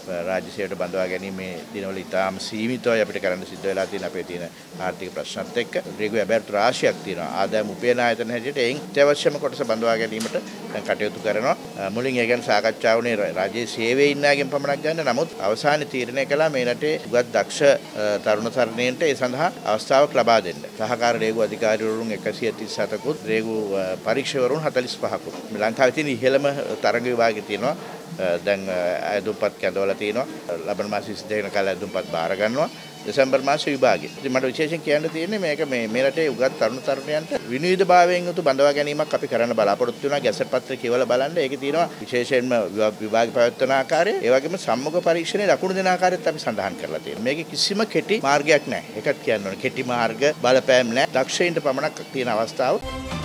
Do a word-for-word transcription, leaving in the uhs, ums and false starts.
රාජ්‍ය සේවයට බඳවා ගැනීමේ දිනවල ඉතාම සීමිතවයි අපිට කරන්න සිද්ධ වෙලා තියෙන අපේ තියෙන ආර්ථික ප්‍රශ්නත් එක්ක රේගු අබැර් රාශියක් තියෙනවා. ආදායම් උපයන ආයතන හැටියට එයින් අත්‍යවශ්‍යම කොටස බඳවා ගැනීමට දැන් කටයුතු කරනවා. මුලින් ඒ ගැන සාකච්ඡා වුණේ රාජ්‍ය සේවයේ ඉන්නාගෙන් පමණක් ගන්න. නමුත් අවසානයේ තීරණය කළා මේ රටේ උගත් දක්ෂ තරුණ තරුණීන්ට ඒ සඳහා අවස්ථාවක් ලබා දෙන්න. සහකාර රේගු අධිකාරීවරුන් එකසිය තිස් හතකුත් රේගු පරීක්ෂකවරුන් හතළිස් පහකුත් ලංකාවේ තියෙන ඉහළම තරඟ විභාගයේ තියෙනවා. දැන් අයදුම්පත් කැඳවලා තියෙනවා. ලබන මාස විසි දෙක වෙනකල් අයදුම්පත් බාර ගන්නවා. දෙසැම්බර් මාසේ විභාගේ. ඉතින් මට විශේෂයෙන් කියන්න තියෙන්නේ මේක මේ මේ රටේ උගත් තරුණ තරුණියන්ට විනිවිදභාවයෙන් යුතු බඳවා ගැනීමක් අපි කරන්න බලාපොරොත්තු වෙනවා. ගැසට් පත්‍රය කියවලා බලන්න. ඒකේ තියෙනවා විශේෂයෙන්ම විභාග පැවැත්වන ආකාරය, ඒ වගේම සම්මුඛ පරීක්ෂණයේ ලකුණු දෙන ආකාරයත් අපි සඳහන් කරලා තියෙනවා. මේකේ කිසිම කෙටි මාර්ගයක් නැහැ. ඒකත් කියන්න ඕනේ. කෙටි මාර්ග බලපෑම් නැහැ. දක්ෂයින්ට පමණක් තියෙන අවස්ථාව.